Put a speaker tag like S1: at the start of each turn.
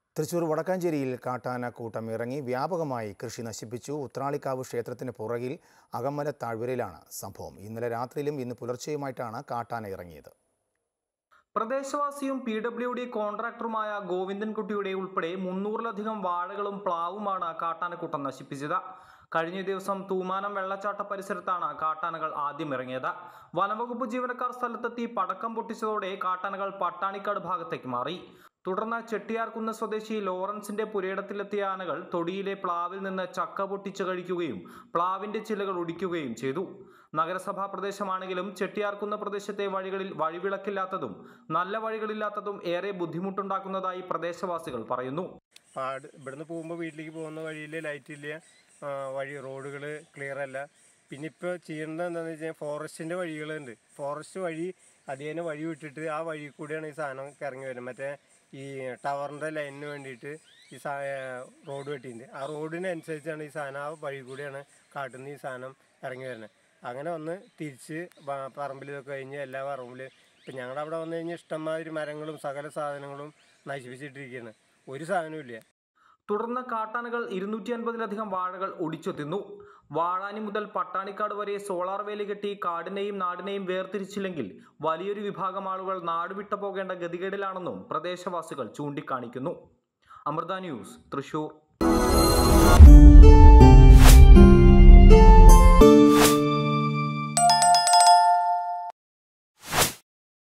S1: തൃശൂർ വടക്കാഞ്ചേരിയിൽ കാട്ടാനക്കൂട്ടം ഇറങ്ങി വ്യാപകമായി കൃഷി നശിപ്പിച്ചു. ഉത്രാളിക്കാവ് ക്ഷേത്രത്തിന് പുറകിൽ അകമല താഴ്വരയിലാണ് സംഭവം. ഇന്നലെ രാത്രിയിലും ഇന്ന് പുലർച്ചെയുമായിട്ടാണ് കാട്ടാന ഇറങ്ങിയത്.
S2: പ്രദേശവാസിയും PWD കോൺട്രാക്ടറുമായ ഗോവിന്ദൻകുട്ടിയുടെ ഉൾപ്പെടെ 300-ലധികം വാഴകളും പ്ലാവുമാണ് കാട്ടാനക്കൂട്ടം നശിപ്പിച്ചത്. കഴിഞ്ഞ ദിവസം തൂമാനം വെള്ളച്ചാട്ട പരിസരത്താണ് കാട്ടാനകൾ ആദ്യം ഇറങ്ങിയത്. വനംവകുപ്പ് ജീവനക്കാർ സ്ഥലത്തെത്തി പടക്കം പൊട്ടിച്ചതോടെ കാട്ടാനകൾ പട്ടാണിക്കാട് ഭാഗത്തേക്ക് മാറി. തുടർന്ന് ചെട്ടിയാർകുന്ന് സ്വദേശി ലോറൻസിന്റെ പുരയിടത്തിലെത്തിയ ആനകൾ തൊടിയിലെ പ്ലാവിൽ നിന്ന് ചക്ക പൊട്ടിച്ച് കഴിക്കുകയും പ്ലാവിന്റെ ചില്ലകൾ ഒടിക്കുകയും ചെയ്തു. നഗരസഭാ പ്രദേശമാണെങ്കിലും ചെട്ടിയാർകുന്ന് പ്രദേശത്തെ വഴികളിൽ വഴിവിളക്കില്ലാത്തതും നല്ല വഴികളില്ലാത്തതും ഏറെ ബുദ്ധിമുട്ടുണ്ടാക്കുന്നതായി പ്രദേശവാസികൾ പറയുന്നു.
S3: ഇവിടുന്ന് പോകുമ്പോൾ വീട്ടിലേക്ക് പോകുന്ന വഴിയിൽ ലൈറ്റ് ഇല്ല, വഴി റോഡുകൾ ക്ലിയർ അല്ല. പിന്നെ ഇപ്പോൾ ചെയ്യേണ്ടത് എന്താണെന്ന് വെച്ചാൽ ഫോറസ്റ്റിൻ്റെ വഴികളുണ്ട്. ഫോറസ്റ്റ് വഴി അതിനെ വഴി വിട്ടിട്ട് ആ വഴി കൂടിയാണ് ഈ സാധനം ഇറങ്ങി വരുന്നത്. മറ്റേ ഈ ടവറിൻ്റെ ലൈനിന് വേണ്ടിയിട്ട് ഈ റോഡ് വെട്ടിയിട്ടുണ്ട്. ആ റോഡിനനുസരിച്ചാണ് ഈ സാധനം ആ വഴി കൂടിയാണ് കാട്ടുന്ന ഈ സാധനം ഇറങ്ങി വരുന്നത്. അങ്ങനെ വന്ന് തിരിച്ച് പറമ്പിലൊക്കെ കഴിഞ്ഞ് എല്ലാ പറമ്പിലും ഇപ്പം ഞങ്ങളുടെ അവിടെ വന്നു കഴിഞ്ഞാൽ ഇഷ്ടംമാതിരി മരങ്ങളും സകല സാധനങ്ങളും നശിപ്പിച്ചിട്ടിരിക്കുകയാണ്. ഒരു സാധനവും ഇല്ല.
S2: തുടർന്ന് കാട്ടാനകൾ 250-ലധികം വാഴകൾ ഒടിച്ചു തിന്നു. വാഴാനി മുതൽ പട്ടാണിക്കാട് വരെ സോളാർ വേലി കെട്ടി കാടിനെയും നാടിനെയും വേർതിരിച്ചില്ലെങ്കിൽ വലിയൊരു വിഭാഗം ആളുകൾ നാടുവിട്ടു പോകേണ്ട ഗതികേടിലാണെന്നും പ്രദേശവാസികൾ ചൂണ്ടിക്കാണിക്കുന്നു. അമൃത ന്യൂസ്, തൃശൂർ.